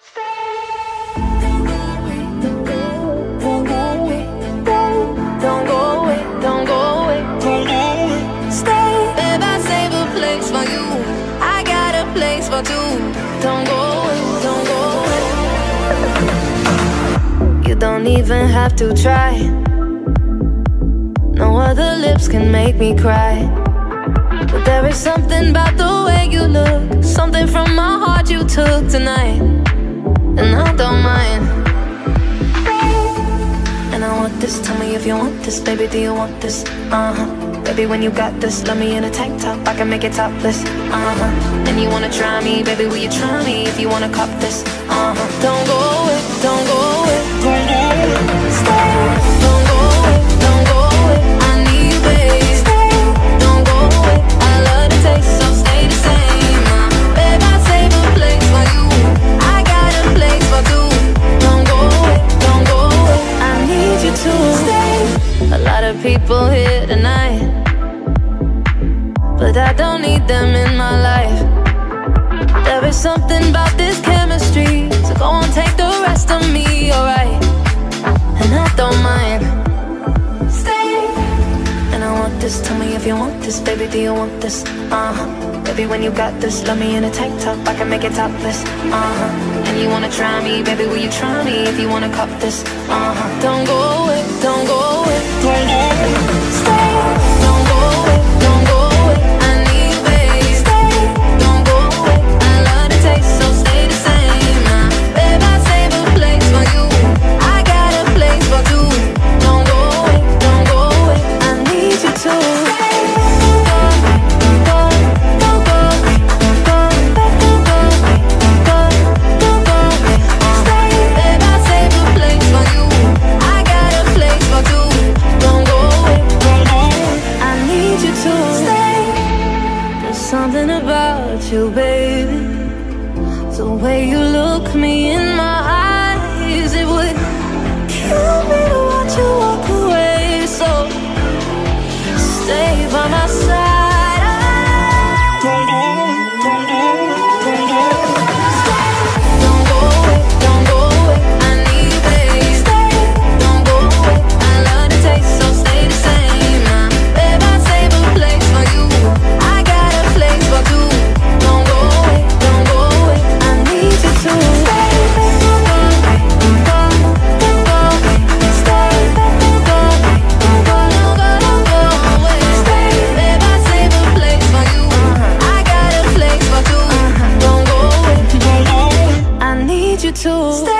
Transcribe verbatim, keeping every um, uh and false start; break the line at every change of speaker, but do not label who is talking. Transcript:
Don't even have to try. No other lips can make me cry. But there is something about the way you look, something from my heart you took tonight, and I don't mind. And I want this, tell me if you want this. Baby, do you want this? Uh-huh. Baby, when you got this, love me in a tank top, I can make it topless. Uh-huh. And you wanna try me, baby, will you try me if you wanna cop this? Uh-huh. Don't go away, don't go away, don't go away. Stay, don't go away, don't go away. I need you, baby. Stay, don't go away. I love the taste, so stay the same. Uh, babe, I save a place for you. I got a place for two. Don't go away, don't go away. I need you to stay. A lot of people here tonight, but I don't need them in my life. There is something about this chemistry, so go on, take the rest of me, alright? And I don't mind. Stay. And I want this, tell me if you want this. Baby, do you want this? Uh-huh. Baby, when you got this, love me in a tank top, I can make it topless. Uh-huh. And you wanna try me, baby, will you try me if you wanna cop this? Uh-huh. Don't go away, don't go away, don't go away. Stay. Don't go away, don't go away. I need you, baby. Stay. Don't go away. I love the taste, so stay the same. Uh, babe, I save a place for you. I got a place for two. Don't go away, don't go away. I need you to stay. Something about you, baby, the way you look me in my eyes, it would kill me to watch you walk away. So stay by my side. Don't go away, don't go away, don't go away. Stay. Don't go away, don't go away. I need you, baby. Stay. Don't go away. I love the taste, so stay the same. Uh, babe, I save a place for you. I got a place for two. Don't go away, don't go away. I need you to stay. Don't go away, don't go away, stay. Don't go away, don't go, don't go, don't go away. Stay, babe, I save a place for you. I got a place for two. Don't go away, don't go away. I need you to stay.